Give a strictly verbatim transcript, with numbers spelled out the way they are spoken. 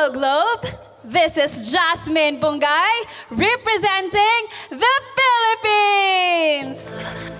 Hello, Globe. This is Jasmin Bungay representing the Philippines.